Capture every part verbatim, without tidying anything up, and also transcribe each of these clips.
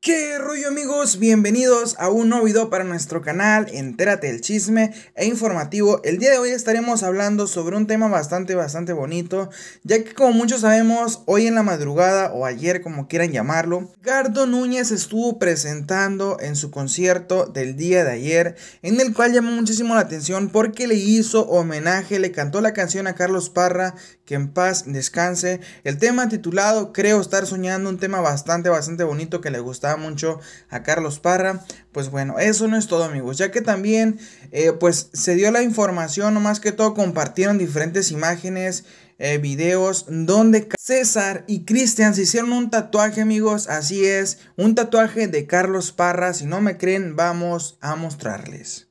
¿Qué rollo, amigos? Bienvenidos a un nuevo video para nuestro canal. Entérate del chisme e informativo. El día de hoy estaremos hablando sobre un tema bastante bastante bonito, ya que como muchos sabemos, hoy en la madrugada o ayer, como quieran llamarlo, Gardo Núñez estuvo presentando en su concierto del día de ayer, en el cual llamó muchísimo la atención porque le hizo homenaje, le cantó la canción a Carlos Parra, que en paz descanse. El tema titulado Creo estar soñando, un tema bastante bastante bonito que le gustaba mucho a Carlos Parra. Pues bueno, eso no es todo, amigos, ya que también eh, pues se dio la información, no más que todo compartieron diferentes imágenes, eh, videos donde César y Cristian se hicieron un tatuaje, amigos. Así es, un tatuaje de Carlos Parra. Si no me creen, vamos a mostrarles.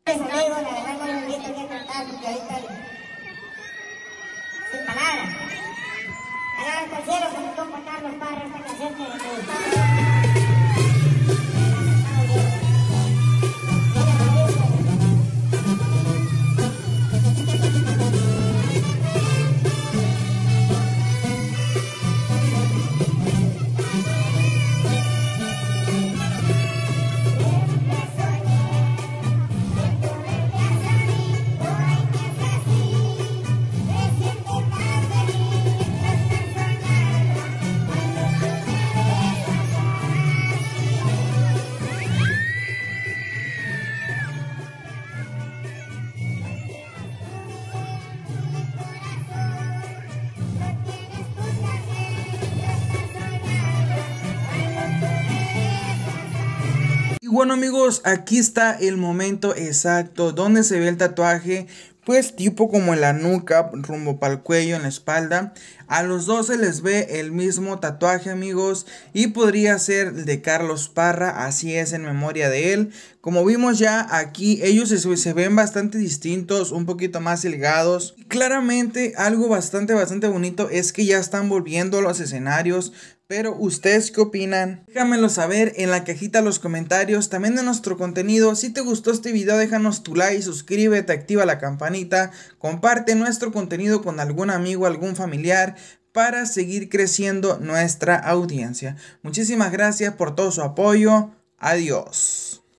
Sin palabras. Allá hasta el cielo se me compa Carlos Parra esta canción que... Bueno, amigos, aquí está el momento exacto donde se ve el tatuaje, pues tipo como en la nuca, rumbo para el cuello, en la espalda. A los dos se les ve el mismo tatuaje, amigos, y podría ser el de Carlos Parra, así es, en memoria de él. Como vimos ya aquí, ellos se, se ven bastante distintos, un poquito más delgados. Y claramente algo bastante bastante bonito es que ya están volviendo a los escenarios. Pero ¿ustedes qué opinan? Déjamelo saber en la cajita de los comentarios. También de nuestro contenido. Si te gustó este video, déjanos tu like, suscríbete, activa la campanita, comparte nuestro contenido con algún amigo, algún familiar, para seguir creciendo nuestra audiencia. Muchísimas gracias por todo su apoyo. Adiós.